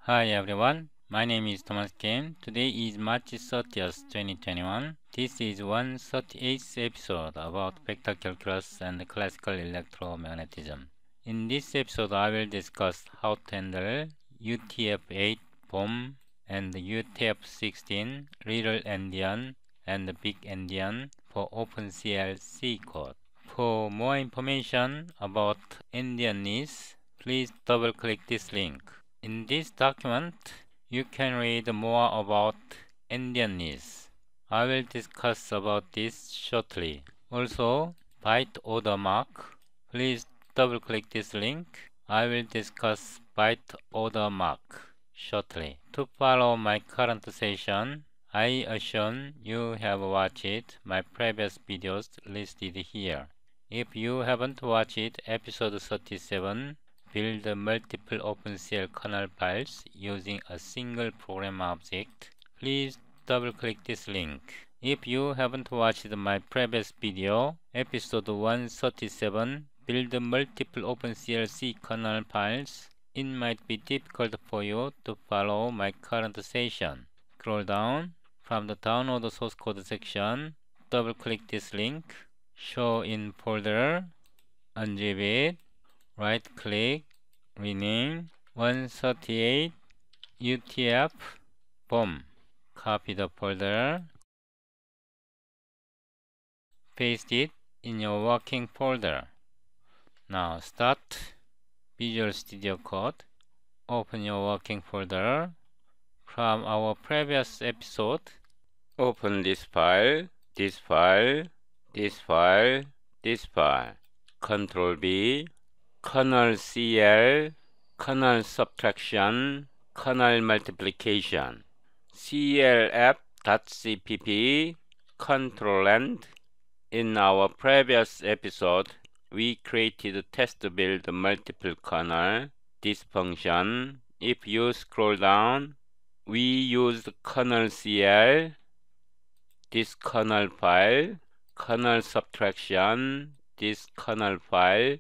Hi everyone, my name is Thomas Kim. Today is March 30th, 2021. This is 138th episode about vector calculus and classical electromagnetism. In this episode, I will discuss how to handle UTF-8 bomb and UTF-16 little endian and big endian for OpenCL C code. For more information about endianness, please double-click this link. In this document, you can read more about endianness. I will discuss about this shortly. Also, byte order mark. Please double-click this link. I will discuss byte order mark shortly. To follow my current session, I assume you have watched my previous videos listed here. If you haven't watched episode 37, build multiple OpenCL kernel files using a single program object, please double-click this link. If you haven't watched my previous video, episode 137, build multiple OpenCL C kernel files, it might be difficult for you to follow my current session. Scroll down from the download source code section, double-click this link, show in folder, unzip it, right-click, rename 138 UTF bomb. Copy the folder, paste it in your working folder. Now start Visual Studio Code. Open your working folder. From our previous episode, open this file, this file, this file, this file. Control B, kernel CL, kernel subtraction, kernel multiplication, clf.cpp, control end. In our previous episode, we created test build multiple kernel. This function, if you scroll down, we used kernel CL, this kernel file, kernel subtraction, this kernel file,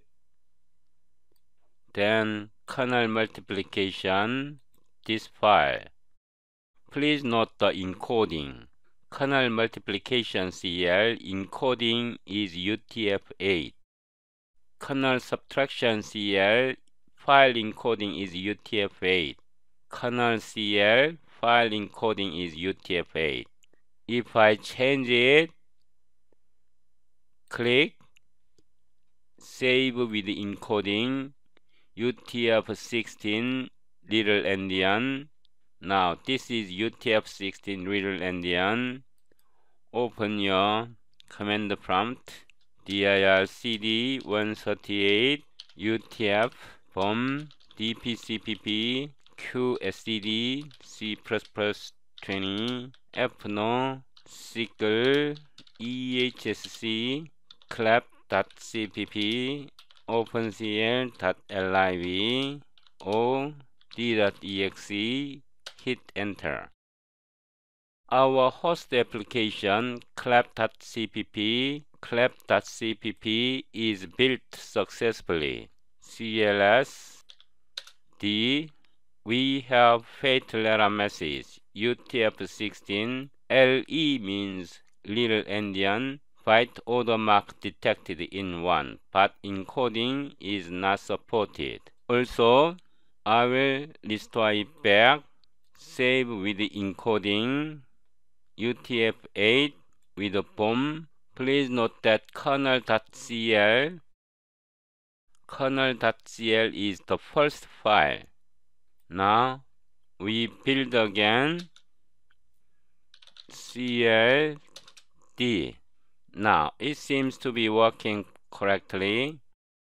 then kernel multiplication, this file. Please note the encoding. Kernel multiplication CL encoding is UTF-8. Kernel subtraction CL file encoding is UTF-8. Kernel CL file encoding is UTF-8. If I change it, click Save with encoding UTF-16 little endian. Now this is UTF-16 little endian. Open your command prompt, dir cd 138 UTF bomb dpcpp qscd c++20 fno sickle ehsc clap.cpp opencl.liv o d.exe, hit enter. Our host application clap.cpp is built successfully. CLS D, we have fatal error message UTF-16 LE means little endian, byte order mark detected in 1, but encoding is not supported. Also, I will restore it back, save with encoding UTF-8 with a bomb. Please note that kernel.cl is the first file. Now we build again CLD. Now it seems to be working correctly.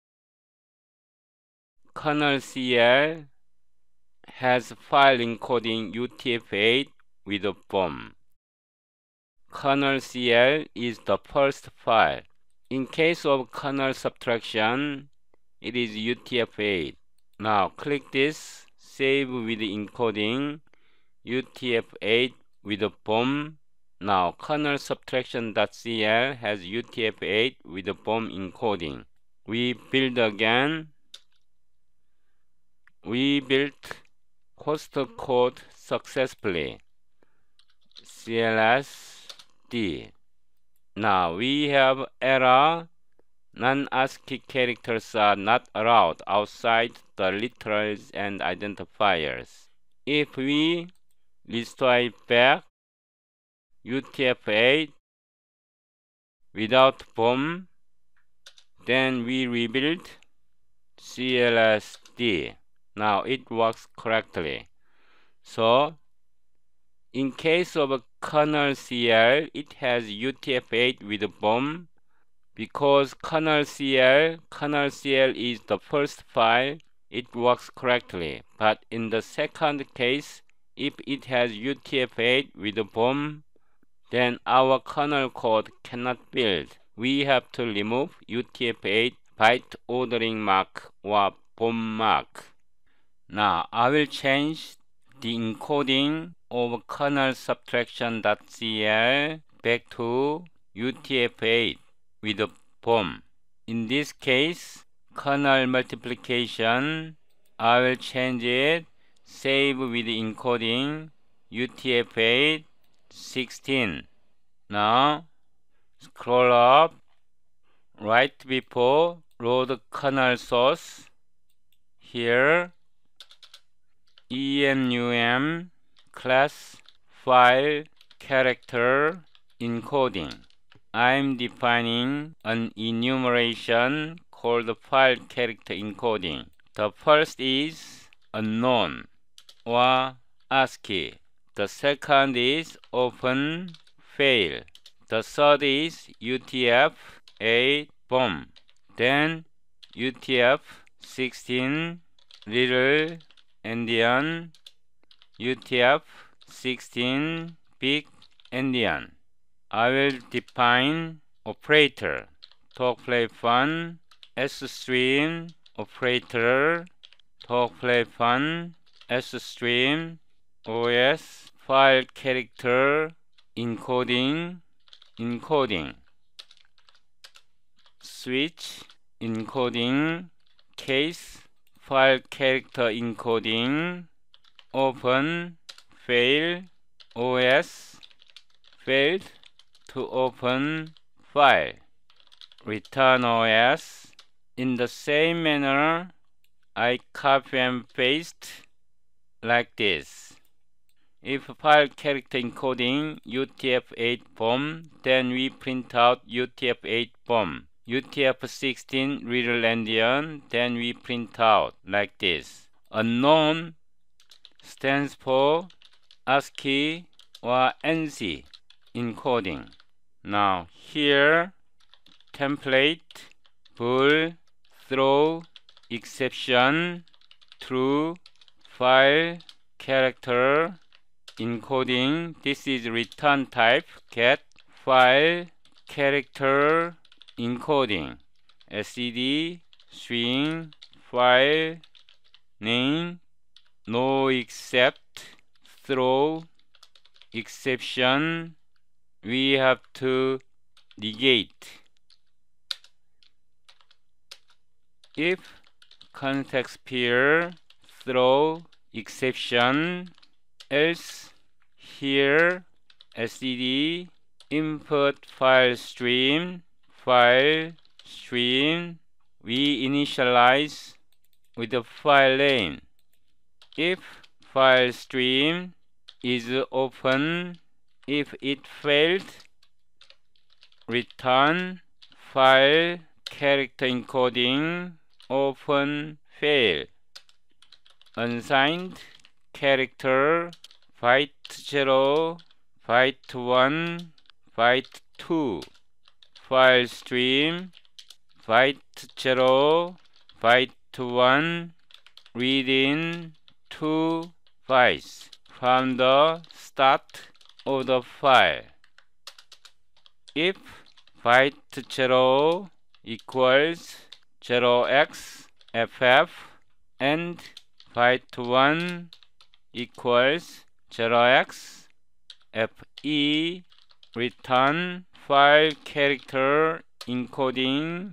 Kernel CL has file encoding UTF-8 with a bomb. Kernel CL is the first file. In case of kernel subtraction, it is UTF-8. Now click this, save with encoding UTF-8 with a bomb. Now kernel subtraction.cl has UTF-8 with a bomb encoding. We build again. We built host code successfully. CLSD. Now we have error. Non-ASCII characters are not allowed outside the literals and identifiers. If we restore it back UTF-8 without BOM, then we rebuild CLSD. Now it works correctly. So, in case of a kernel CL, it has UTF-8 with BOM. Because kernel CL is the first file, it works correctly. But in the second case, if it has UTF-8 with BOM, then our kernel code cannot build. We have to remove UTF-8 byte ordering mark or BOM mark. Now I will change the encoding of kernel subtraction.cl back to UTF-8 with a BOM. In this case, kernel multiplication, I will change it, save with encoding UTF-8 16. Now scroll up right before load kernel source. Here enum class file character encoding. I'm defining an enumeration called file character encoding. The first is unknown or ASCII. The second is open fail. The third is UTF-8 BOM. Then UTF-16 little endian, UTF-16 big endian. I will define operator, talk play fun, SStream operator, talk play fun, SStream, OS, file character, encoding, switch, encoding, case, file character encoding, open, fail, OS, failed to open file, return OS. In the same manner, I copy and paste like this. If file character encoding UTF-8 BOM, then we print out UTF-8 BOM. UTF-16 little endian, then we print out like this. Unknown stands for ASCII or ANSI encoding. Now here template bool throw exception true file character encoding. This is return type get file character encoding std string file name no except throw exception. We have to negate. If context pair throw exception, else here std input file stream we initialize with the file name. If file stream is open, if it failed, return file character encoding open fail. Unsigned character byte 0, byte 1, byte 2. File stream byte 0, byte 1, read in 2 bytes from the start of the file. If byte 0 equals 0xFF and byte 1 equals 0xFE, return file character encoding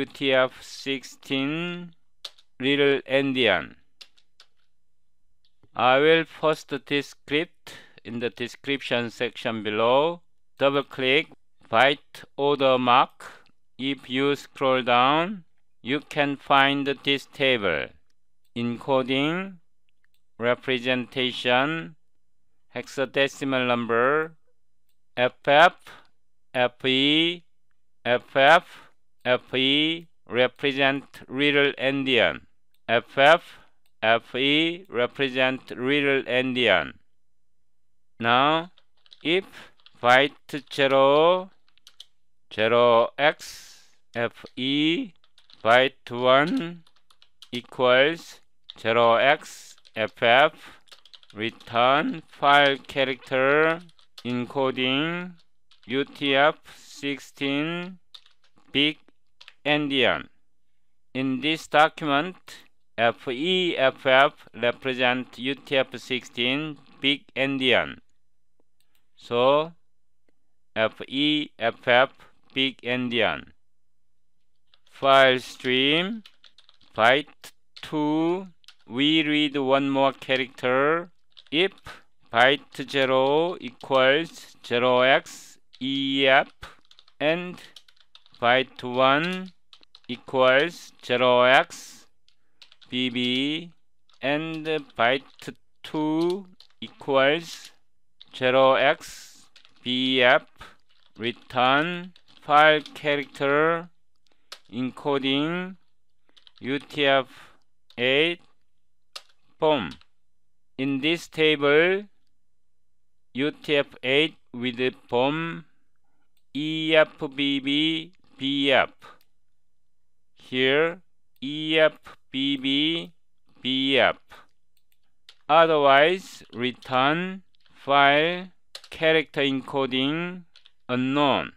UTF-16 little endian. I will post this script in the description section below. Double click byte order mark. If you scroll down, you can find this table: encoding, representation, hexadecimal number, FF, FE, FF, FE represent real endian. FF, FE represent real endian. Now, if byte 0, 0x, FE, byte 1 equals 0x, FF, return file character encoding UTF-16 big endian. In this document, FEFF represent UTF-16 big endian. So FEFF big endian. File stream byte 2, we read one more character. If byte 0 equals 0x EF and byte 1 equals 0x BB and byte 2 equals 0x BF, return file character encoding UTF-8 BOM. In this table, UTF-8 with BOM EFBB BF. Here EFBB BF. Otherwise, return file character encoding unknown.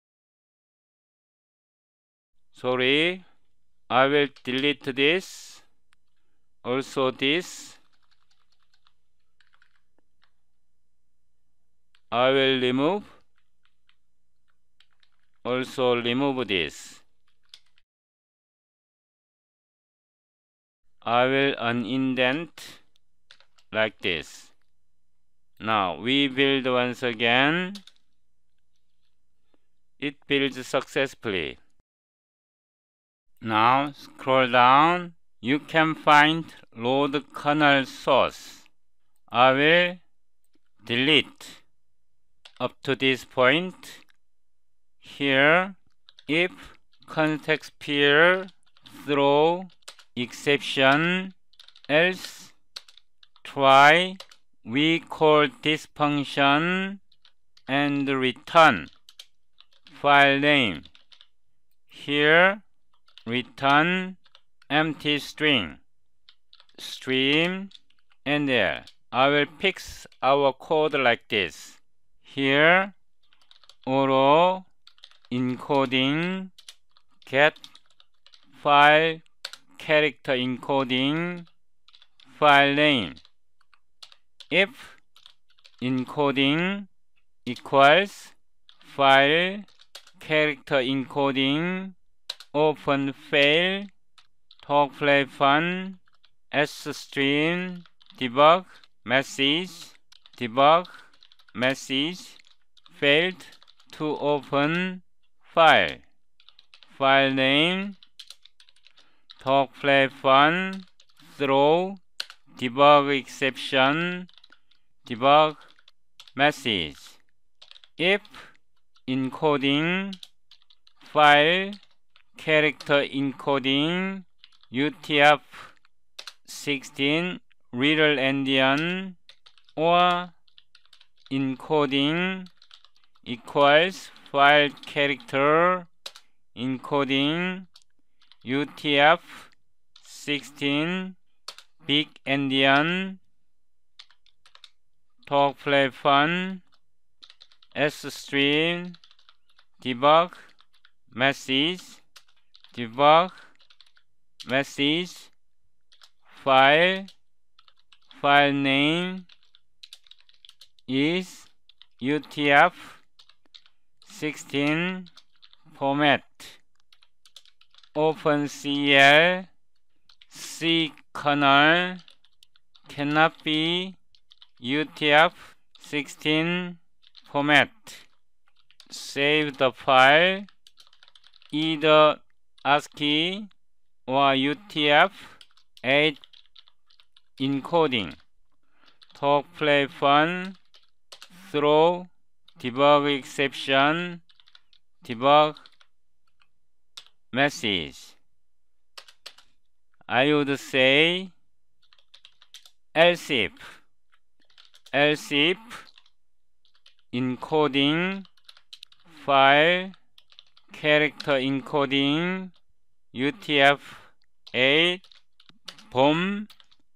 Sorry, I will delete this, also this. I will remove, also remove this. I will unindent like this. Now we build once again. It builds successfully. Now scroll down. You can find load kernel source. I will delete up to this point. Here, if context pair throw exception, else try, we call this function and return file name. Here, return empty string, stream, and there. I will fix our code like this. Here, auto encoding get file character encoding file name. If encoding equals file character encoding open fail talkplay fun stream debug message failed to open file name talkplay fun throw debug exception debug message. If encoding file character encoding UTF-16 real endian or encoding equals file character encoding UTF-16 big endian talkplay fun stream debug message file name is UTF-16 format OpenCL C kernel cannot be UTF-16 format. Save the file either ASCII or UTF-8 encoding. Talk, play, fun, throw, debug exception, debug message. I would say else if encoding file character encoding UTF-8 BOM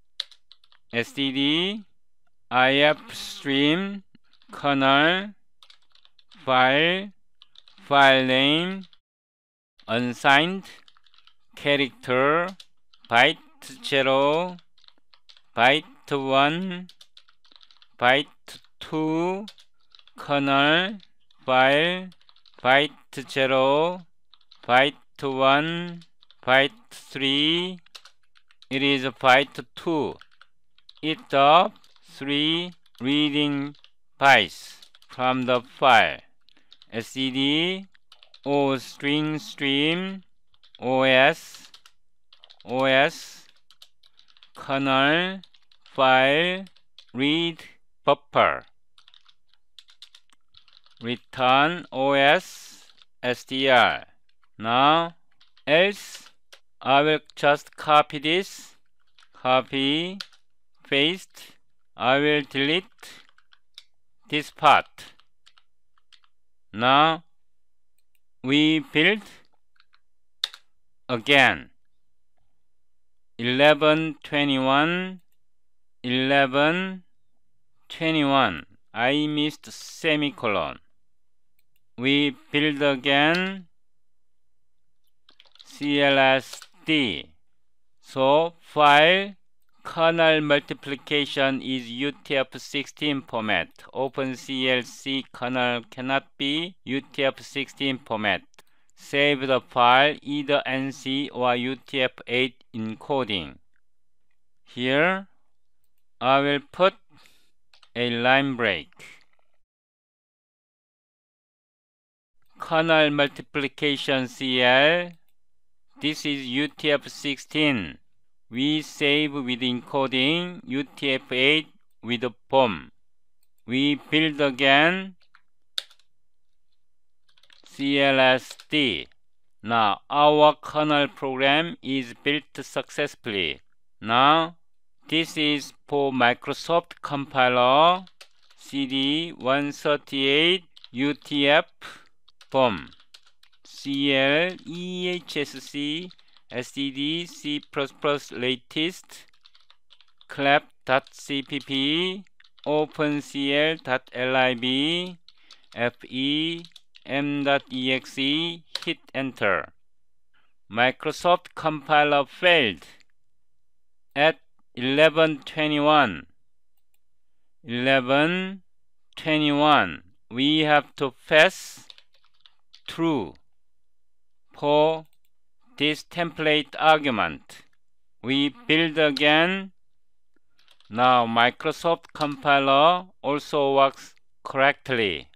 std IF stream kernel file name unsigned character byte 0 byte 1 byte 2 kernel file byte 0 byte 1 byte 3. It is byte 2. It the 3 reading bytes from the file std o string stream os kernel file read buffer return os str. Now else I will just copy this, copy, paste. I will delete this part. Now we build again 11:21 11:21. I missed semicolon. We build again CLSD. So file kernel multiplication is UTF-16 format. OpenCL kernel cannot be UTF-16 format. Save the file either NC or UTF-8 encoding. Here I will put a line break. Kernel multiplication CL. This is UTF-16. We save with encoding UTF-8 with a BOM. We build again CLSD. Now our kernel program is built successfully. Now this is for Microsoft compiler CD 138 UTF BOM CL EHSC STD C++ latest clap.cpp opencl.lib fe m.exe hit enter. Microsoft compiler failed at 11:21. 11:21. We have to pass true for this template argument. We build again. Now Microsoft compiler also works correctly.